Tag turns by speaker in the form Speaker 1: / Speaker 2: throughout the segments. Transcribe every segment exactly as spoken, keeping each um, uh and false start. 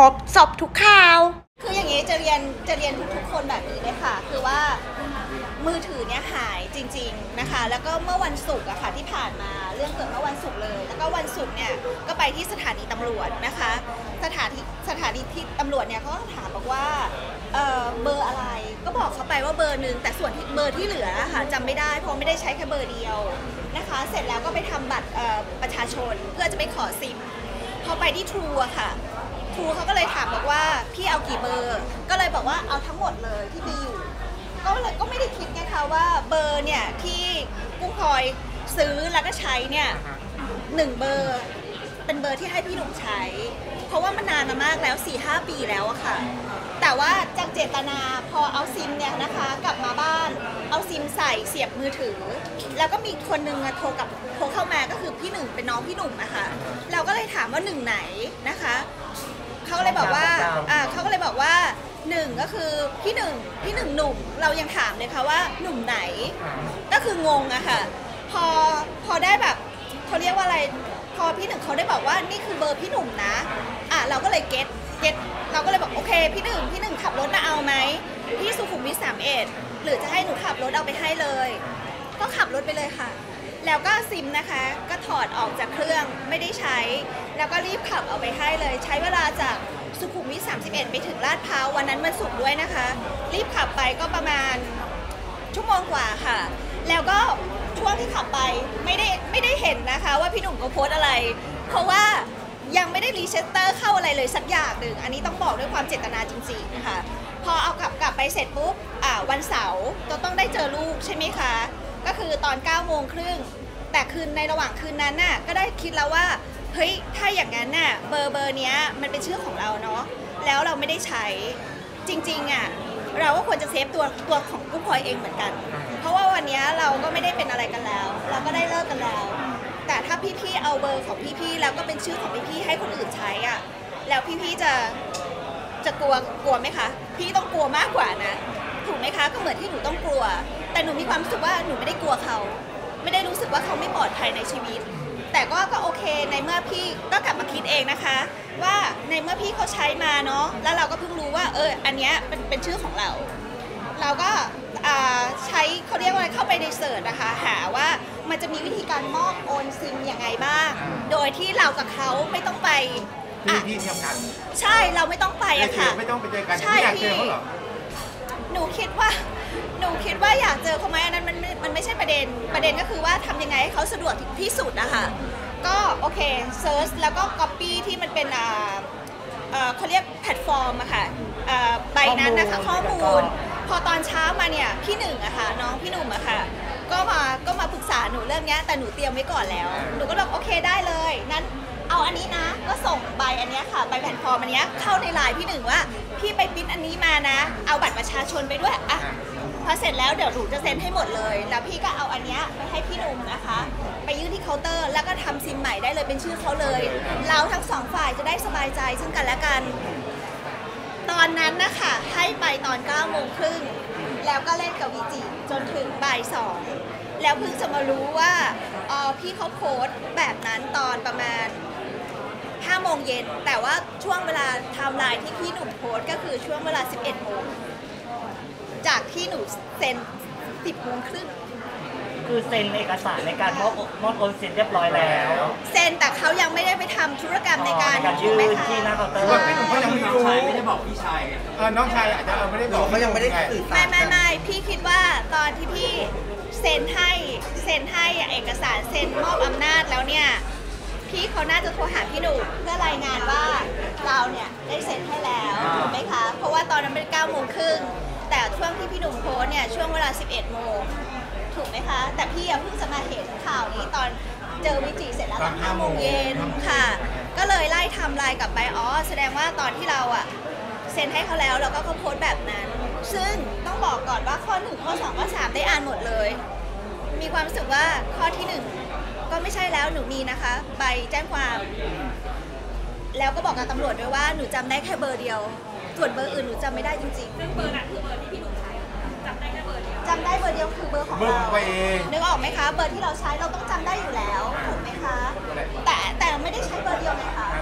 Speaker 1: รบสอบทุกข่าว
Speaker 2: คืออย่างนี้จะเรียนจะเรียนทุกๆคนแบบนี้เลยค่ะคือว่ามือถือเนี่ยหายจริงๆนะคะแล้วก็เมื่อวันศุกร์อะค่ะที่ผ่านมาเรื่องเกิดเมื่อวันศุกร์เลยแล้วก็วันศุกร์เนี่ยก็ไปที่สถานีตำรวจนะคะสถานีสถานีที่ตำรวจเนี่ยเขาก็ถามบอกว่าเออเบอร์อะไรก็บอกเขาไปว่าเบอร์หนึ่งแต่ส่วนที่เบอร์ที่เหลือค่ะจำไม่ได้เพราะไม่ได้ใช้แค่เบอร์เดียวนะคะเสร็จแล้วก็ไปทำบัตรประชาชนเพื่อจะไปขอซิมพอไปที่ทรูอะค่ะครูเขาก็เลยถามบอกว่าพี่เอากี่เบอร์ก็เลยบอกว่าเอาทั้งหมดเลยที่มีอยู่ก็เลยก็ไม่ได้คิดไงคะว่าเบอร์เนี่ยที่กุ้งพลอยซื้อแล้วก็ใช้เนี่ยหนึ่งเบอร์เป็นเบอร์ที่ให้พี่หนุ่มใช้เพราะว่ามันนานมามากแล้ว สี่ห้า ปีแล้วอะค่ะแต่ว่าจากเจตนาพอเอาซิมเนี่ยนะคะกลับมาบ้านเอาซิมใส่เสียบมือถือแล้วก็มีคนนึงโทรกับโทรเข้ามาก็คือพี่หนึ่งเป็นน้องพี่หนุ่มอะค่ะเราก็เลยถามว่าหนึ่งไหนนะคะเขาก็เลยบอกว่าอ่าเขาก็เลยบอกว่าหนึ่งก็คือพี่หนึ่งพี่หนึ่งหนุ่มเรายังถามเลยค่ะว่าหนุ่มไหนก็คืองงอะค่ะพอพอได้แบบเขาเรียกว่าอะไรพอพี่หนึ่งเขาได้บอกว่านี่คือเบอร์พี่หนุ่มนะอ่ะเราก็เลยเก็ตเก็ตเราก็เลยบอกโอเคพี่หนึ่งพี่หนึ่งขับรถมาเอาไหมที่สุขุมวิทสามเอ็ดหรือจะให้หนูขับรถเอาไปให้เลยก็ขับรถไปเลยค่ะแล้วก็ซิมนะคะก็ถอดออกจากเครื่องไม่ได้ใช้แล้วก็รีบขับเอาไปให้เลยใช้เวลาจากสุขุมวิทสามสิบเอ็ดไปถึงลาดพร้าววันนั้นวันศุกร์ด้วยนะคะรีบขับไปก็ประมาณชั่วโมงกว่าค่ะแล้วก็ช่วงที่ขับไปไม่ได้ไม่ได้เห็นนะคะว่าพี่หนุ่มเขาโพสอะไรเพราะว่ายังไม่ได้รีเชสเตอร์เข้าอะไรเลยสักอย่างหนึ่งอันนี้ต้องบอกด้วยความเจตนาจริงๆนะคะพอเอากลับกลับไปเสร็จปุ๊บอ่าวันเสาร์จะต้องได้เจอลูกใช่ไหมคะก็คือตอนเก้าโมงครึ่งแต่คืนในระหว่างคืนนั้นน่ะก็ได้คิดแล้วว่าเฮ้ยถ้าอย่างนั้นน่ะเบอร์เบอร์เนี้ยมันเป็นชื่อของเราเนาะแล้วเราไม่ได้ใช้จริงๆอ่ะเราก็ควรจะเซฟตัวตัวของกุ้งพลอยเองเหมือนกันเพราะว่าวันนี้เราก็ไม่ได้เป็นอะไรกันแล้วเราก็ได้เลิกกันแล้วแต่ถ้าพี่ๆเอาเบอร์ของพี่ๆแล้วก็เป็นชื่อของพี่ๆให้คนอื่นใช้อ่ะแล้วพี่ๆจะจะกลัวกลัวไหมคะพี่ต้องกลัวมากกว่านะถูกไหมคะก็เหมือนที่หนูต้องกลัวแต่หนูมีความรู้สึกว่าหนูไม่ได้กลัวเขาไม่ได้รู้สึกว่าเขาไม่ปลอดภัยในชีวิตแต่ก็ก็โอเคในเมื่อพี่ก็กลับมาคิดเองนะคะว่าในเมื่อพี่เขาใช้มาเนาะแล้วเราก็เพิ่งรู้ว่าเอออันเนี้ยเป็นเป็นชื่อของเราเราก็ใช้เขาเรียกว่าเข้าไปในเสิร์ชนะคะหาว่ามันจะมีวิธีการมอบโอนซิมยังไงบ้างโดยที่เรากับเขาไม่ต้องไป
Speaker 3: ที่ที่ทำงาน
Speaker 2: ใช่เราไม่ต้องไปอะค่ะ
Speaker 3: ไม่ต้องไปเจอกันไม่อยากเจอเขาหรอ
Speaker 2: หนูคิดว่าหนูคิดว่าอยากเจอเขาไหมอันนั้นมันมันไม่ใช่ประเด็นประเด็นก็คือว่าทำยังไงให้เขาสะดวกที่สุดนะคะก็โอเคเซิร์ชแล้วก็ก๊อปปี้ที่มันเป็นอ่าเขาเรียกแพลตฟอร์มอะค่ะใบนั้นนะคะข้อมูลพอตอนเช้ามาเนี่ยพี่หนึ่งอะค่ะน้องพี่หนุ่มอะค่ะก็มาก็มาปรึกษาหนูเรื่องนี้แต่หนูเตรียมไว้ก่อนแล้วหนูก็บอกโอเคได้เลยนั้นเอาอันนี้นะก็ส่งใบอันนี้ค่ะใบแพลตฟอร์มอันนี้เข้าในไลน์พี่หนึ่งว่าพี่ไปปริ้นอันนี้มานะเอาบัตรประชาชนไปด้วยอะพอเสร็จแล้วเดี๋ยวหนูจะเซ็นให้หมดเลยแล้วพี่ก็เอาอันนี้ไปให้พี่หนุ่มนะคะไปยื่นที่เคาน์เตอร์แล้วก็ทำซิมใหม่ได้เลยเป็นชื่อเขาเลยเราทั้งสองฝ่ายจะได้สบายใจซึ่งกันและกันตอนนั้นนะคะให้ไปตอนเก้าโมงครึ่งแล้วก็เล่นกับวิจิจนถึงบ่ายสองแล้วเพิ่งจะมารู้ว่าอ๋อพี่เขาโพสต์แบบนั้นตอนประมาณห้าโมงเย็นแต่ว่าช่วงเวลาไทม์ไลน์ที่พี่หนุ่มโพสต์ก็คือช่วงเวลาสิบเอ็ดโมงจากที่หนูเซ็นสิบโมงครึ่ง
Speaker 4: คือเซ็นเอกสารในการมอบมอบโอนสินเรียบร้อยแล้ว
Speaker 2: เซ็นแต่เขายังไม่ได้ไปทำธุรกรรมในการ
Speaker 4: ยื่นที่หน้าเคาน์เตอร์
Speaker 3: เขายังไม่รู้
Speaker 5: ไม่ได้บอกพี่ชาย
Speaker 3: เออน้องชายอาจจะไม่ได้บอก
Speaker 5: เขายังไม่ได้สื่อสาร
Speaker 2: ไม่ไม่ไม่พี่คิดว่าตอนที่พี่เซ็นให้เซ็นให้เอกสารเซ็นมอบอำนาจแล้วเนี่ยพี่เขาน่าจะโทรหาพี่หนุ่มเพื่อรายงานว่าเราเนี่ยได้เซ็นให้แล้วถูกไหมคะเพราะว่าตอนนั้นเป็นเก้าโมงครึ่งแต่ช่วงที่พี่หนุ่มโพสเนี่ยช่วงเวลาสิบเอ็ดโมงถูกไหมคะแต่พี่เพิ่งจะมาเห็นข่าวนี้ตอนเจอวิจิเสร็จแล้วตอนห้าโมงเย็นค่ะก็เลยไล่ทำลายกลับไปอ๋อแสดงว่าตอนที่เราอะเซ็นให้เขาแล้วเราก็เขาโพสแบบนั้นซึ่งต้องบอกก่อนว่าข้อหนึ่งข้อสองข้อสามได้อ่านหมดเลยมีความรู้สึกว่าข้อที่หนึ่งก็ไม่ใช่แล้วหนูมีนะคะใบแจ้งความแล้วก็บอกกับตำรวจด้วยว่าหนูจำได้แค่เบอร์เดียวส่วนเบอร์อื่นหนูจำไม่ได้จริงๆซึ่งเบอร์นั้นคือเบอร์ที่พี่หนุ่มใช้จำได้แค่เบอร์เดียวจำได้เบอร์เดียวคือเบอร์ของเรานึกออกไหมคะเบอร์ที่เราใช้เราต้องจำได้อยู่แล้วถูกไหมคะแต่แต่ไม่ได้ใช้เบอร์เดียวเลยค่ะ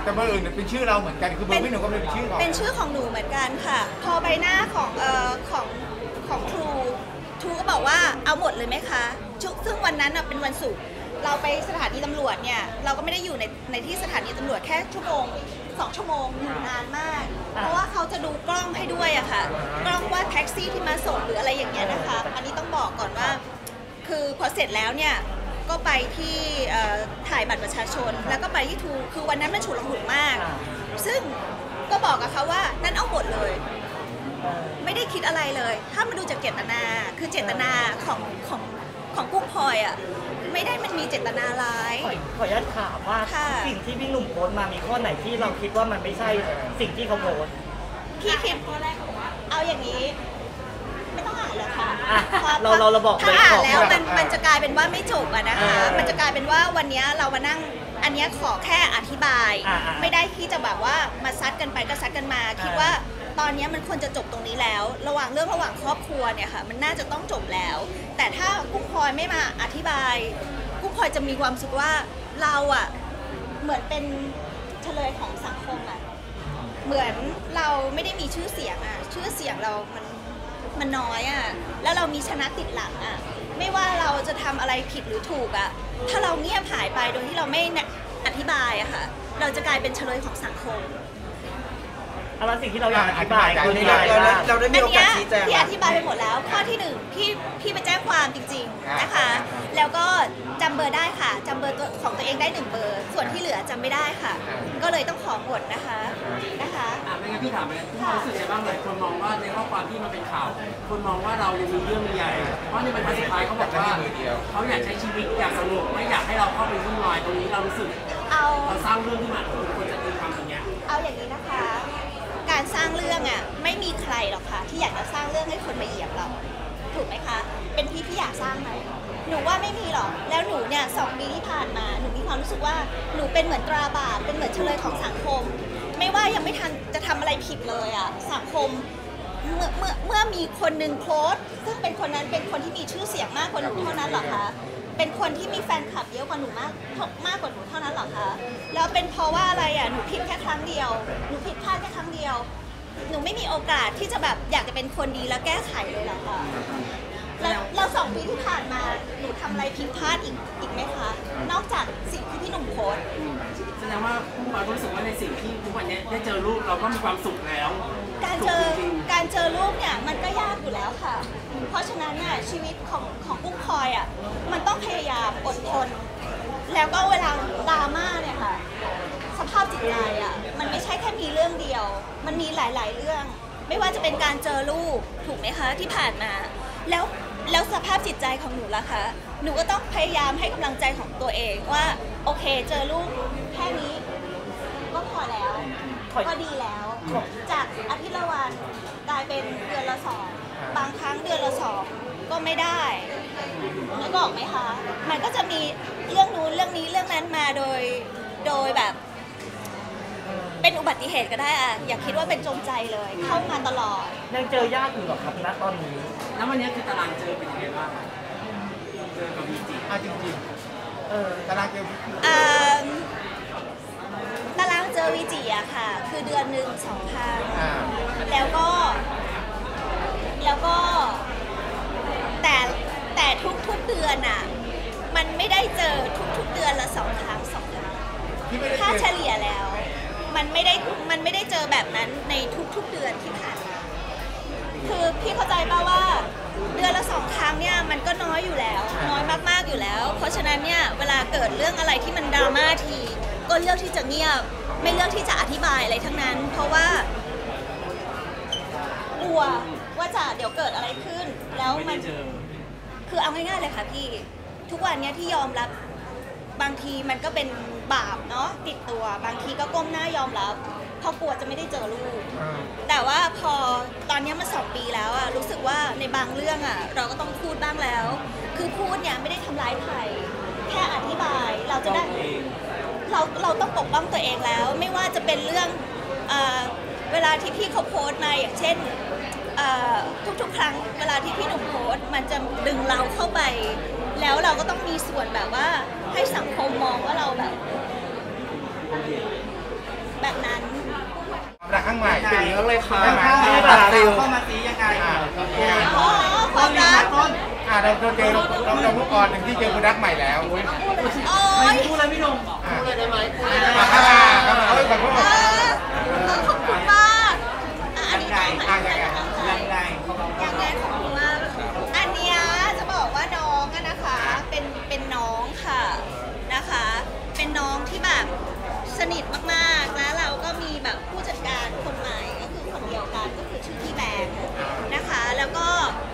Speaker 3: แต่เบอร์อื่นเป็นชื่อเราเหมือนกันคือเบอร์พี่หนูก็เป็นชื่อของ
Speaker 2: เป็นชื่อของหนูเหมือนกันค่ะ พอใบหน้าของเอ่อของของครูครูก็บอกว่าเอาหมดเลยไหมคะชุซึ่งวันนั้นน่ะเป็นวันศุกร์เราไปสถานีตำรวจเนี่ยเราก็ไม่ได้อยู่ในในที่สถานีตำรวจแค่ชั่วโมงสองชั่วโมงอยู่นานมาก เพราะว่าเขาจะดูกล้องให้ด้วยอะค่ะกล้องว่าแท็กซี่ที่มาส่งหรืออะไรอย่างเงี้ยนะคะอันนี้ต้องบอกก่อนว่าคือพอเสร็จแล้วเนี่ยก็ไปที่เอ่อถ่ายบัตรประชาชนแล้วก็ไปที่ทูคือวันนั้นมันฉุกละหุกมาก ซึ่งก็บอกกับเขาว่านั่นเอาหมดเลย ไม่ได้คิดอะไรเลย ถ้ามาดูจากเจตนาคือเจตนาของของของกุ้งพลอยอ่ะไม่ได้มันมีเจตนาร้าย
Speaker 4: ขอขออนุญาตถามว่า
Speaker 2: ค่ะ
Speaker 4: สิ่งที่พี่หนุ่มโพสต์มามีข้อไหนที่เราคิดว่ามันไม่ใช่สิ่งที่เขาโพสต์
Speaker 2: พี่คิดเอาอย่างนี้ ไม่ต้องอ่านแล้วค่ะ
Speaker 4: อ่ะ
Speaker 2: พอ
Speaker 4: เราเราเราบอก
Speaker 2: ถ้า
Speaker 4: เลย
Speaker 2: อ่าน
Speaker 4: บอก
Speaker 2: แล้วมันมันจะกลายเป็นว่าไม่จบอะนะคะ
Speaker 4: เออ
Speaker 2: มันจะกลายเป็นว่าวันนี้เรามานั่งอันนี้ขอแค่อธิบาย
Speaker 4: อ่าอ่า
Speaker 2: ไม่ได้ที่จะแบบว่ามาซัดกันไปก็ซัดกันมา คิดว่าตอนนี้มันควรจะจบตรงนี้แล้ว ระหว่างเรื่องระหว่างครอบครัวเนี่ยค่ะมันน่าจะต้องจบแล้ว แต่ถ้ากุ้งพลอยไม่มาอธิบายกุ้งพลอยจะมีความรู้สึกว่าเราอะเหมือนเป็นเฉลยของสังคมอะเหมือนเราไม่ได้มีชื่อเสียงอะชื่อเสียงเรามันมันน้อยอะแล้วเรามีชนะติดหลังอะไม่ว่าเราจะทำอะไรผิดหรือถูกอะถ้าเราเงียบหายไปโดยที่เราไม่อธิบายอะค่ะเราจะกลายเป็นเฉลยของสังคม
Speaker 4: เอาละสิ่งที่เราอยากอธิบาย
Speaker 3: อ่ะ
Speaker 4: คือ
Speaker 3: อธิบาย
Speaker 4: อะไรบ้าง
Speaker 1: เราได้มีโอกาสชี้แจง
Speaker 2: พี่อธิบายไปหมดแล้ว ข้อที่หนึ่งพี่พี่ไปแจ้งความจริงๆนะคะ
Speaker 3: อ่า
Speaker 2: แล้วก็จำเบอร์ได้ค่ะจำเบอร์ตัวของตัวเองได้หนึ่งเบอร์ ส่วนที่เหลือจำไม่ได้ค่ะ ก็เลยต้องขอหมดนะคะนะคะ
Speaker 5: อ่ะไม่งั้นพี่ถามเลยพี่รู้สึกยังไงบ้างเลยคนมองว่าในข้อความที่มันเป็นข่าว คนมองว่าเรายังมีเรื่องใหญ่ เพราะในบรรทัดสุดท้ายเขาบอกว่าเขาอยากใช้ชีวิตอย่างสงบไม่อยากให้เราเข้าไปวุ่นวายตรงนี้เรารู้สึก
Speaker 2: เอา
Speaker 5: เราสร้างเรื่องขึ้นมาคนควรจะตีความตรงเนี้ย
Speaker 2: เอาอย่างนี้นะคะ การสร้างเรื่องอ่ะไม่มีใครหรอกค่ะที่อยากจะสร้างเรื่องให้คนมาเหยียบเรา ถูกไหมคะ เป็นพี่พี่อยากสร้างไหมหนูว่าไม่มีหรอก แล้วหนูเนี่ยสองปีที่ผ่านมา หนูมีความรู้สึกว่าหนูเป็นเหมือนตราบาปเป็นเหมือนเฉลยของสังคม ไม่ว่ายังไม่ทันจะทำอะไรผิดเลยอ่ะสังคมเมื่อเมื่อเมื่อมีคนหนึ่งโพสต์ซึ่งเป็นคนนั้นเป็นคนที่มีชื่อเสียงมากกว่าหนูเท่านั้นเหรอคะ เป็นคนที่มีแฟนคลับเยอะกว่าหนูมากมากกว่าหนูเท่านั้นเหรอคะ แล้วเป็นเพราะว่าอะไรอ่ะ หนูผิดแค่ครั้งเดียว หนูผิดพลาดแค่ครั้งเดียว หนูไม่มีโอกาสที่จะแบบอยากจะเป็นคนดีแล้วแก้ไขเลยเหรอคะ แล้วแล้วสองปีที่ผ่านมา หนูทำอะไรผิดพลาดอีกอีกไหมคะ นอกจากสิ่งที่พี่หนุ่มโพสต์
Speaker 5: แสดงว่าผู้เรารู้สึกว่าในสิ่งที่ทุกวันนี้ได้เจอรูปเราก็มีความสุขแล้ว
Speaker 2: การเจอการเจอลูกเนี่ยมันก็ยากอยู่แล้วค่ะ เพราะฉะนั้นเนี่ยชีวิตของของกุ้งพลอยอ่ะมันต้องพยายามอดทน แล้วก็เวลาดราม่าเนี่ยค่ะ สภาพจิตใจอ่ะมันไม่ใช่แค่มีเรื่องเดียว มันมีหลาย ๆ เรื่อง ไม่ว่าจะเป็นการเจอลูกถูกไหมคะที่ผ่านมา แล้วแล้วสภาพจิตใจของหนูล่ะคะหนูก็ต้องพยายามให้กำลังใจของตัวเองว่าโอเคเจอลูกแค่นี้ก็พอแล้ว ก็ดีแล้ว จากอาทิตย์ละวันกลายเป็นเดือนละสองบางครั้งเดือนละสองก็ไม่ได้นึกออกไหมคะ มันก็จะมีเรื่องนู้นเรื่องนี้เรื่องนั้นมาโดยโดยแบบ เป็นอุบัติเหตุก็ได้อะอย่าคิดว่าเป็นจงใจเลย เข้ามาตลอด
Speaker 4: ยังเจอยากอยู่หรอครับณตอนนี้
Speaker 5: แล้ววันนี้คือตารางเจอเป็นยังไงบ้างเจอกับวีจิ
Speaker 3: อ่ะจริง
Speaker 4: เออ
Speaker 3: ๆตารางเกม
Speaker 2: อ่าตารางเจอวีจิอะค่ะ คือเดือนหนึ่งสองครั้ง
Speaker 3: อ่า
Speaker 2: แล้วก็ แล้วก็ แต่แต่ทุกทุกเดือนอะมันไม่ได้เจอทุกทุกเดือนละสองครั้งสองครั้ง
Speaker 3: ที่ไม่ได้
Speaker 2: ถ้า
Speaker 3: เจ
Speaker 2: เฉ
Speaker 3: อ
Speaker 2: ลี่ยแล้ว มันไม่ได้มันไม่ได้เจอแบบนั้นในทุกๆเดือนที่ผ่านมาคือพี่เข้าใจป่าว่าเดือนละสองครั้งเนี่ยมันก็น้อยอยู่แล้ว น้อยมากๆอยู่แล้ว เพราะฉะนั้นเนี่ยเวลาเกิดเรื่องอะไรที่มันดราม่าที ก็เลือกที่จะเงียบ ไม่เลือกที่จะอธิบายอะไรทั้งนั้น เพราะว่ากลัวว่าจะเดี๋ยวเกิดอะไรขึ้น แล้ว
Speaker 5: ไม่
Speaker 2: มั
Speaker 5: ได้
Speaker 2: น
Speaker 5: เจอ
Speaker 2: คือเอาง่ายๆเลยค่ะพี่ ทุกวันเนี้ยที่ยอมรับบางทีมันก็เป็นบาปเนาะติดตัวบางทีก็ก้มหน้ายอมรับเพราะกลัวจะไม่ได้เจอลูก
Speaker 3: อ่า
Speaker 2: แต่ว่าพอตอนเนี้ยมาสองปีแล้วอะรู้สึกว่าในบางเรื่องอะเราก็ต้องพูดบ้างแล้ว คือพูดเนี่ยไม่ได้ทำร้ายใครแค่อธิบายเราจะได้เราเราต้องปกป้องตัวเองแล้ว ไม่ว่าจะเป็นเรื่องเอ่อเวลาที่พี่เขาโพสต์มาอย่างเช่นเอ่อทุกๆ ครั้งเวลาที่พี่หนุ่มโพสต์มันจะดึงเราเข้าไป แล้วเราก็ต้องมีส่วนแบบว่าให้สังคมมองว่าเราแบบแบบนั้น
Speaker 3: รักข้างใหม่
Speaker 4: ปีนี้ก็เลยค่ะ
Speaker 3: ข้างใหม่
Speaker 4: ไม่แบบฟิล
Speaker 3: เข้ามาสียังไงอ่ะ
Speaker 2: อ๋อความรัก
Speaker 3: อ่ะเราเราเจอเราเราเราพูดก่อนหนึ่งที่เจอคนรักใหม่แล้ว
Speaker 2: โอ้ย
Speaker 5: พูดอะไรพี่หนุ่มพูดอะไรได้ไหมพูดอะไรได้
Speaker 3: มา
Speaker 5: ไหม
Speaker 3: เข้ามาเข้ามาเอ้ยขอโทษ
Speaker 2: เออขอบคุณมากอ่ะอันนี้ต้อง
Speaker 3: อ่ะ
Speaker 2: ให้
Speaker 3: ยังไง
Speaker 2: กำลังใจ
Speaker 3: ยังไง
Speaker 2: ยังไงขอบคุณมากอันเนี้ยจะบอกว่าน้องอะนะคะเป็นเป็นน้องค่ะนะคะ เป็นน้องที่แบบสนิทมากๆแล้วเราก็มีแบบผู้จัดการคนใหม่ก็คือคนเดียวกันก็คือชื่อพี่แบงค์นะคะ แล้วก็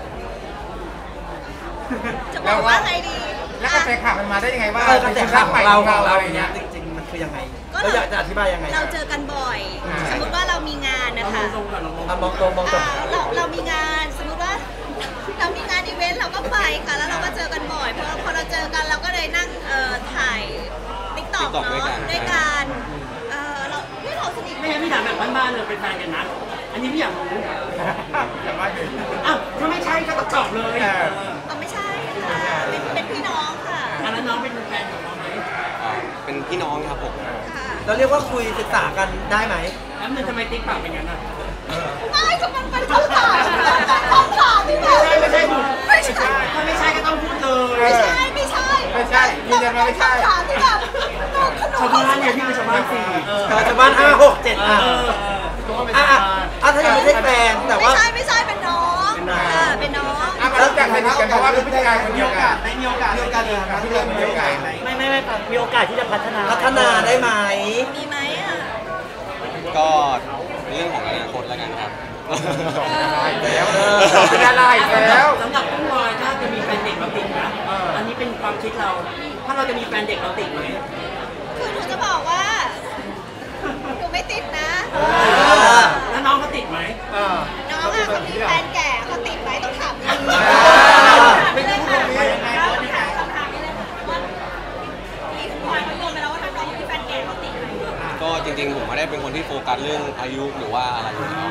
Speaker 2: จะบอกว่าไงดี
Speaker 3: แล้วก็ไปข่าวมันมาได้ยังไงว่า
Speaker 1: เออกระแสข่าวของเราของเรา
Speaker 3: อะไร
Speaker 1: อย่างเงี้
Speaker 3: เงี้
Speaker 1: ย
Speaker 3: ย
Speaker 1: จริงๆมันคือยังไง
Speaker 2: ก็
Speaker 1: เราอยากจะอธิบายยังไง
Speaker 2: เราเจอกันบ่อย
Speaker 3: อ่า
Speaker 2: สมมติว่าเรามีงานนะคะ
Speaker 5: ตรงกับเรา
Speaker 1: อ่ะมองตรงมองตรง
Speaker 2: อ่าเราเรามีงานสมมติว่าเรามีงานอีเวนต์เราก็ไปค่ะ แล้วเราก็เจอกันบ่อยเพราะพอเราเจอกันเราก็เลยนั่งเอ่อถ่ายติ๊กต็อกเนาะด้วยกันเออเราไม่เราสนิท
Speaker 5: ไม่งั้นพี่ถามแบบบ้านๆเลยเป็นแฟนกันนะอันนี้พี่อยากรู้
Speaker 3: แต่ว่าเดี๋ยว
Speaker 5: อ้าวถ้าไม่ใช่ก็ต้องตอบเลย
Speaker 3: เออ
Speaker 2: เอาไม่ใช่ค่ะเป็นเป็นพี่น้องค่ะ
Speaker 5: อันนั้นน้องเป็นแฟนของเราไหม
Speaker 6: อ่าเป็นพี่น้องครับผม
Speaker 2: ค่ะ
Speaker 1: เราเรียกว่าคุยศึกษากันได้ไหม
Speaker 5: แล้วนึงทำไมติ๊กปากเป็นอย่างนั้นอ่ะ
Speaker 2: ไม่ก็มันเป็นคำถามคำถามที่แบบ
Speaker 5: ไม่ใช่ไม่ใช่
Speaker 2: ไม่ใช่
Speaker 5: ถ้าไม่ใช่ก็ต้องพูดเลย
Speaker 2: ไม่ใช่ไม่ใช่
Speaker 3: ไม่ใช่ยืนยันว่าไม่ใช่
Speaker 2: คำถามที่แบบหนูขนม
Speaker 5: ชาวบ้านเนี่ยพี่เป็นชาวบ้านสี่
Speaker 1: ชาวบ้านห้าหกเจ็ดอ่ะ
Speaker 5: เออ
Speaker 1: อ่ะอ่ะอ่ะถ้ายังไม่ใช่แฟนแต่
Speaker 2: ไม่
Speaker 1: ว่า
Speaker 2: ใช่ไม่ใช่เป็นน้องอ่าเป็นน้อง
Speaker 3: อ่ะมารู้จักสนิทกันเพราะว่าเป็นผู้จัดการคนเดียวกัน
Speaker 1: ไม่มีโอกาสมีโอกาสเดียวกัน
Speaker 3: ผู้จัดการคนเดียวกัน
Speaker 4: ไม่ไม่ไม่ครับมีโอกาสที่จะพัฒนา
Speaker 1: พัฒนาได้ไหม
Speaker 2: มีไหมอ่ะ
Speaker 6: ก็เรื่องของอนาคตแล้วกันครับ
Speaker 3: แล้วเป็นอะไรแล้ว
Speaker 5: สำหรับผู้วายถ้าจะมีแฟนเด็กเราติดนะอันนี้เป็นความคิดเรา ถ้าเราจะมีแฟนเด็กเราติดไหม
Speaker 2: คือหนูจะบอกว่าหนูไม่ติดนะ
Speaker 5: แล้วน้องเขาติดไหม
Speaker 3: เออ
Speaker 2: น้องอ่ะเขามีแฟนแก่เขาติดไหมต้องถามพี่
Speaker 3: ไม่ได้พูดตรงนี้ยังไง
Speaker 2: คำถามนี้เลยค่ะว่ามีคุณพายมาโยนไปแล้วว่าถ้าน้องมีแฟนแก่เขาติดไหม
Speaker 6: ก็จริงๆผมไม่ได้เป็นคนที่โฟกัสเรื่องอายุหรือว่าอะไรอยู่แล้ว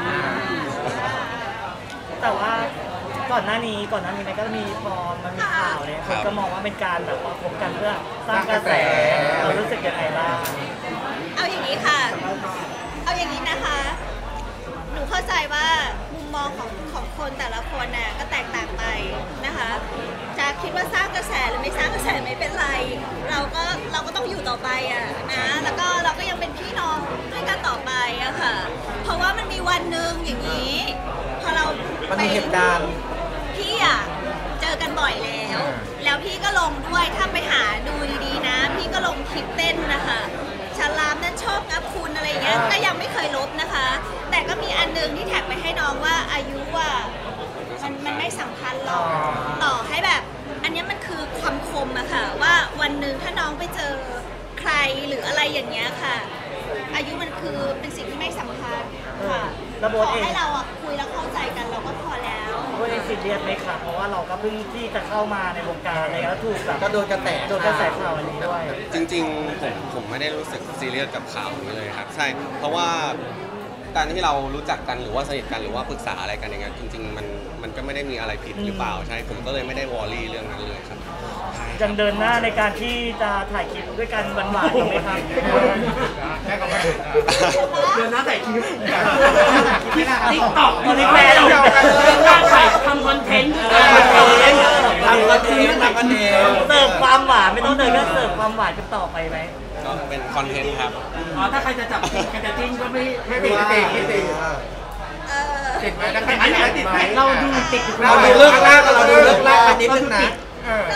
Speaker 4: แต่ว่าก่อนหน้านี้ก่อนหน้านี้มันก็มีพอมันมีข่าวเนี่ยคนก็มองว่าเป็นการแบบว่าคบกันเพื่อสร้างกระแสเรารู้สึกยังไงบ้าง
Speaker 2: เอาอย่างนี้ค่ะ เอาอย่างนี้นะคะ หนูเข้าใจว่ามุมมองของของคนแต่ละคนน่ะก็แตกต่างไปนะคะ จะคิดว่าสร้างกระแสหรือไม่สร้างกระแสไม่เป็นไร เราก็เราก็ต้องอยู่ต่อไปอ่ะนะ แล้วก็เราก็ยังเป็นพี่น้องด้วยกันต่อไปอะค่ะ เพราะว่ามันมีวันหนึ่งอย่างนี้ พอเรา
Speaker 1: มัน
Speaker 2: ไป
Speaker 1: มีเหตุการณ์
Speaker 2: พี่อ่ะเจอกันบ่อยแล้ว แล้วพี่ก็ลงด้วยถ้าไปหาดูดีๆนะ พี่ก็ลงคลิปเต้นนะคะฉลามนั้นชอบงับคุณอะไรเงี้ยก็ยังไม่เคยลบนะคะ แต่ก็มีอันนึงที่แท็กไปให้น้องว่าอายุว่ามันมันไม่สำคัญหรอกต่อให้แบบ อันเนี้ยมันคือความคมอะค่ะว่าวันหนึ่งถ้าน้องไปเจอใครหรืออะไรอย่างเงี้ยค่ะ อายุมันคือเป็นสิ่งที่ไม่สำคัญค่ะ
Speaker 4: แล้วโบ
Speaker 2: ข
Speaker 4: ท
Speaker 2: อ
Speaker 4: เอง
Speaker 2: ให้เราอะคุยแล้วเข้าใจกันเราก็พอแล้ว
Speaker 4: โบทเองซีเรียสไหมครับเพราะว่าเราก็เพิ่งที่จะเข้ามาในวงการอะไรแล้วถูกแบบ
Speaker 1: ก็โดนกระแส
Speaker 4: โดนกระแสข่าวอันนี้ด้วย
Speaker 6: จริงๆผมผมไม่ได้รู้สึกซีเรียสกับข่าวนี้เลยครับใช่เพราะว่าการที่เรารู้จักกันหรือว่าสนิทกันหรือว่าปรึกษาอะไรกันอย่างเงี้ยจริงๆมันมันก็ไม่ได้มีอะไรผิดหรือเปล่าใช่ผมก็เลยไม่ได้วอรี่เรื่องนั้นเลยครับใช่
Speaker 4: ยังเดินหน้าในการที่จะถ่ายคลิปด้วยกันหวานๆอยู่ไหมครับ
Speaker 3: ใช่ก็ไม่
Speaker 5: เดือนหน้าใส่คลิปติ๊กต็อก
Speaker 4: ตอนนี้แฟน
Speaker 5: เดือนหน้าใส่ทำคอนเทนต์
Speaker 1: ทำกันเองทำกันเอง
Speaker 4: เสิร์ฟความหวานไม่ต้องเดินก็เสิร์ฟความหวานกันต่อไปไหม
Speaker 6: ก็เป็นคอนเทนต์ครับ
Speaker 5: อ๋อถ้าใครจะจับจริงใครจะจิ้นก็ไม่
Speaker 3: ไม่ติดไม่ติดไม่ติด
Speaker 2: เออ
Speaker 3: ติดไหมแล้วใคร
Speaker 5: อัน
Speaker 3: ติด
Speaker 5: นี้
Speaker 3: ไหมติดไหม
Speaker 5: เราดูติด
Speaker 1: เราดูเลิกลากเราดูเลิกลากไปนิดนึงนะ
Speaker 3: เออ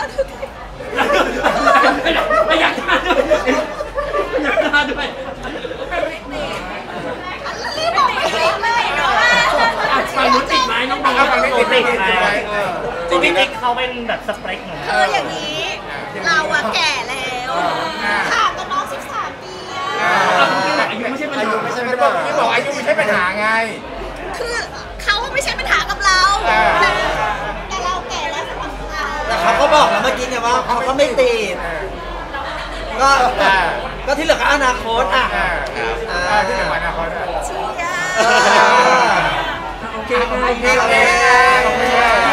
Speaker 5: ไม่อยากทานด้วยอยากทานด้วย
Speaker 2: รีบบอกไปเลยเลยเนาะ
Speaker 5: ฝั่งนู้นติดไหมน้องบี
Speaker 3: เอาฝั่งนี้ติดไหม
Speaker 4: ติดไหม
Speaker 3: ติดไหมเออ
Speaker 4: จริงๆเขาเป็นแบบสเปคเหมือนกัน
Speaker 2: คืออย่างนี้ เราอะแก่แล้วห่างกับน้องสิบสามปีอะ
Speaker 5: อายุไม่ใช่ปัญหา
Speaker 3: ไม่ใช่ไม่บอกไม่บอกอายุไม่ใช่ปัญหาไง
Speaker 2: คือเขาไม่ใช่ปัญหากับเรา
Speaker 3: อ่า
Speaker 2: แต่แต่เราแก่แล้วสำหรับเขา
Speaker 1: แต่เขาก็บอกแล้วเมื่อกี้ไงว่าเขาก็ไม่ติดก็
Speaker 3: อ่า
Speaker 1: ก็ที่เหลือก็อนาคตอ่ะ
Speaker 3: อ่า
Speaker 6: ครับ
Speaker 3: อ่าที่ไหนวันนะคร
Speaker 2: เชียร์
Speaker 1: อ่า
Speaker 5: โอเค
Speaker 1: โอเคโอเค
Speaker 3: โอเค